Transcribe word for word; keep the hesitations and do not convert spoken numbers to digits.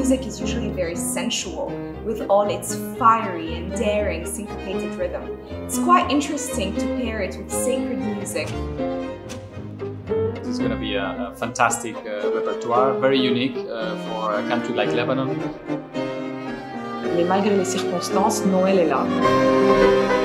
music is usually very sensual, with all its fiery and daring syncopated rhythm. It's quite interesting to pair it with sacred music. It's going to be a, a fantastic uh, repertoire, very unique uh, for a country like Lebanon. Mais malgré les circonstances, Noël est là.